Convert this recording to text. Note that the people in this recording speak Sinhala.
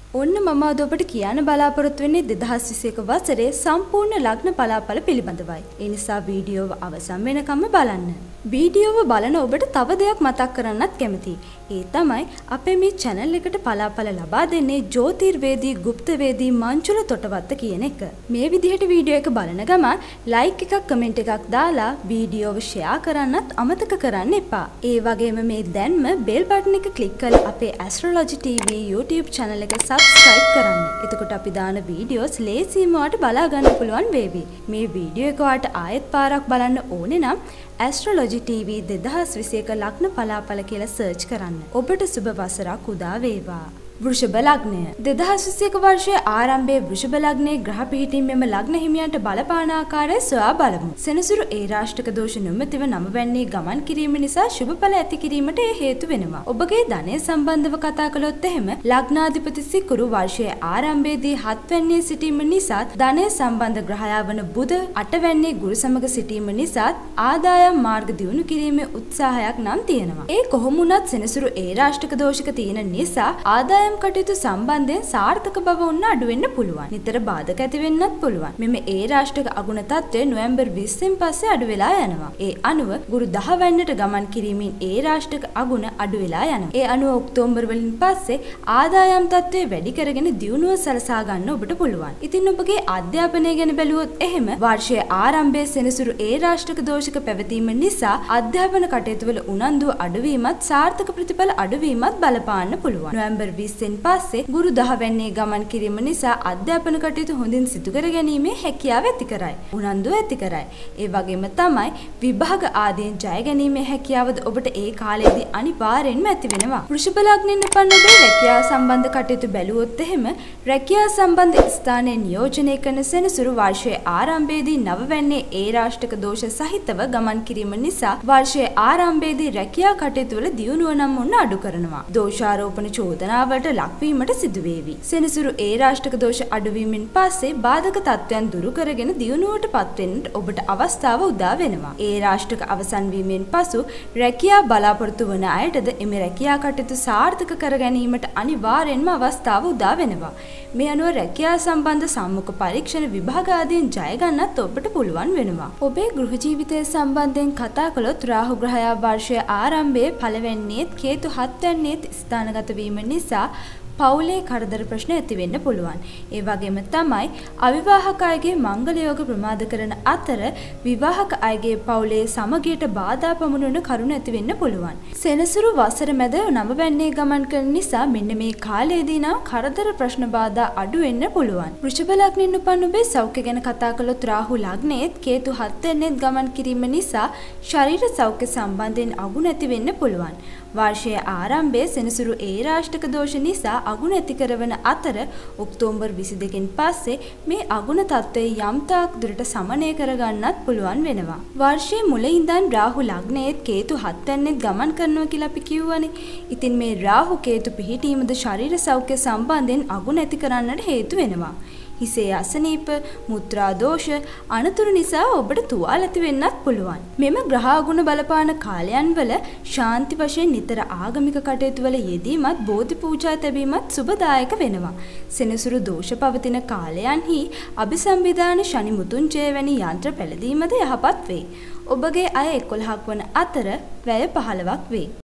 ඔන්න මම අද ඔබට කියන්න බලාපොරොත්තු වෙන්නේ 2021 වසරේ සම්පූර්ණ ලග්න පලාපල පිළිබඳවයි. ඒ නිසා වීඩියෝව අවසන් වෙනකම්ම බලන්න. වීඩියෝව බලන ඔබට තව දෙයක් මතක් කරන්නත් කැමතියි. ඒ තමයි අපේ මේ channel එකට පලාපල ලබා දෙන්නේ ජ්‍යොතිර්වේදී, গুপ্তවේදී මංජුල තොටවත්ත කියන එක. මේ විදිහට වීඩියෝ එක බලන ගමන් like එකක්, comment එකක් දාලා වීඩියෝව share කරන්නත් අමතක කරන්න එපා. ඒ වගේම මේ දැන්ම bell button එක click කරලා අපේ Astrology Tv YouTube channel එක subscribe කරන්න. එතකොට අපි දාන වීඩියෝස් ලේසියෙන්ම ඔයාලට බලා ගන්න පුළුවන් වේවි. මේ වීඩියෝ එක ඔයාලට ආයෙත් පාරක් බලන්න ඕනේ නම් Astrology TV 2021 ලග්න පලාපල කියලා සර්ච් කරන්න. ඔබට සුබ වසරක් උදා වේවා. වෘෂභ ලග්නය 2021 වර්ෂයේ ආරම්භයේ වෘෂභ ලග්නයේ ග්‍රහ පිහිටීම මෙම ලග්න හිමියන්ට බලපාන ආකාරය සොයා බලමු. සෙනසුරු ඒ රාෂ්ටක දෝෂ නොමැතිව නවවැන්නේ ගමන් කිරීම නිසා ශුභඵල ඇති කිරීමට හේතු වෙනවා. ඔබගේ ධනය සම්බන්ධව කතා කළොත් එහෙම ලග්නාධිපති සිකුරු වර්ෂයේ ආරම්භයේදී 7 වැන්නේ සිටීම නිසා ධනය සම්බන්ධ ග්‍රහයා වන බුධ 8 වැන්නේ ගුරු සමග සිටීම නිසා ආදායම් මාර්ග දියුණු කිරීමේ උත්සාහයක් නම් තියෙනවා. ඒ කොහොම වුණත් සෙනසුරු ඒ රාෂ්ටක දෝෂක තියෙන නිසා ආදායම් කටයුතු සම්බන්ධයෙන් සාර්ථක බව උන්න අඩු වෙන්න පුළුවන්. නිතර බාධක ඇති වෙන්නත් පුළුවන්. මෙම ඒ රාෂ්ටක අගුණ තත්ත්වය නොවැම්බර් 20න් පස්සේ අඩු වෙලා යනවා. ඒ අනුව ගුරු 10 වැන්නට ගමන් කිරීමෙන් ඒ රාෂ්ටක අගුණ අඩු වෙලා යනවා. ඒ අනුව ඔක්තෝබර් වලින් පස්සේ ආදායම් තත්ත්වය වැඩි කරගෙන දියුණුව සලසා ගන්න ඔබට පුළුවන්. ඉතින් ඔබගේ අධ්‍යාපනය ගැන බැලුවොත් එහෙම වර්ෂයේ ආරම්භයේ සෙනසුරු ඒ රාෂ්ටක දෝෂක පැවතීම නිසා අධ්‍යාපන කටයුතු වල උනන්දුව අඩුවීමත් සාර්ථක ප්‍රතිඵල අඩුවීමත් බලපාන්න පුළුවන්. නොවැම්බර් 20 පස්සේ ගුරු 10 වැන්නේ ගමන් කිරීම නිසා අධ්‍යාපන කටයුතු හොඳින් සිදු කර ගැනීමේ හැකියාව ඇති කරයි. උනන්දුව ඇති කරයි. ඒ වගේම තමයි විභාග ආදීන් ජය ගැනීමේ හැකියාවද ඔබට ඒ කාලයේදී අනිවාර්යෙන්ම ඇති වෙනවා. වෘෂභ ලග්නෙන් උපන් ඔබේ රැකියාව සම්බන්ධ කටයුතු බැලුවොත් එහෙම රැකියාව සම්බන්ධ ස්ථානයේ නියෝජනය කරන සෙනසුරු වර්ෂයේ ආරම්භයේදී 9 වැන්නේ ඒ රාෂ්ටක දෝෂ සහිතව ගමන් කිරීම නිසා වර්ෂයේ ආරම්භයේදී රැකියාව කටයුතු වල දියුණුව නම් උන්න අඩු කරනවා. දෝෂාරෝපණ චෝදනාවලට ලක්වීමට සිදු වේවි. සෙනසුරු ඒ රාෂ්ටක දෝෂ අඩුවීමෙන් පස්සේ බාධක තත්ත්වයන් දුරු කරගෙන දියුණුවටපත් වෙන්නට ඔබට අවස්ථාව උදා වෙනවා. ඒ රාෂ්ටක අවසන් වීමෙන් පසු රැකියාව බලාපොරොත්තු වන අයටද එම රැකියාව කටයුතු සාර්ථක කර ගැනීමට අනිවාර්යෙන්ම අවස්ථාව උදා වෙනවා. මේ අනුව රැකියාව සම්බන්ධ සම්මුඛ පරීක්ෂණ විභාග ආදීන් ජය ගන්නත් ඔබට පුළුවන් වෙනවා. ඔබේ ගෘහ ජීවිතය සම්බන්ධයෙන් කතා කළොත් රාහු ග්‍රහයා වර්ෂයේ ආරම්භයේ පළවැන්නේත් කේතු 7 වැන්නේත් ස්ථානගත වීම නිසා පවුලේ කරදර ප්‍රශ්න ඇති වෙන්න පුළුවන්. ඒ වගේම තමයි අවිවාහක අයගේ මංගල යෝග ප්‍රමාද කරන අතර විවාහක අයගේ පවුලේ සමගියට බාධා පමුණුන කරුණ ඇති වෙන්න පුළුවන්. සෙනසුරු වසර මැද 9 වැන්නේ ගමන් කරන නිසා මෙන්න මේ කාලයේදී නම් කරදර ප්‍රශ්න බාධා අඩු වෙන්න පුළුවන්. වෘෂභ ලග්නෙන් උපන් ඔබේ සෞඛ්‍ය ගැන කතා කළොත් රාහු ලග්නයේත් කේතු 7 වැන්නේත් ගමන් කිරීම නිසා ශරීර සෞඛ්‍ය සම්බන්ධයෙන් අගුණ ඇති වෙන්න පුළුවන්. වර්ෂයේ ආරම්භයේ සෙනසුරු ඒ රාෂ්ටක දෝෂ නිසා අගුණ ඇති කරවන අතර ඔක්තෝබර් 22න් පස්සේ මේ අගුණ තත්ත්වය යම් තාක් දුරට සමනය කරගන්නත් පුළුවන් වෙනවා. වර්ෂයේ මුල ඉඳන් රාහු ලග්නයේත් කේතු 7 වැන්නේත් ගමන් කරනවා කියලා අපි කිව්වනේ. ඉතින් මේ රාහු කේතු පිහිටීමද ශරීර සෞඛ්‍ය සම්බන්ධයෙන් අගුණ ඇති කරන්නට හේතු වෙනවා. හිසේ අසනීප, මුත්‍රා දෝෂ, අනතුරු නිසා ඔබට තුවාල ඇති වෙන්නත් පුළුවන්. මෙම ග්‍රහගුණ බලපාන කාලයන් වල ශාන්ති වශයෙන් නිතර ආගමික කටයුතු වල යෙදීමත් බෝධි පූජා තැබීමත් සුබදායක වෙනවා. සෙනසුරු දෝෂ පවතින කාලයන්හි අභිසම්විධාන ශනි මුතුන්ජය වැනි යන්ත්‍ර පැළඳීමද යහපත් වේ. ඔබගේ අය 11ක් වන අතර වැය 15ක් වේ.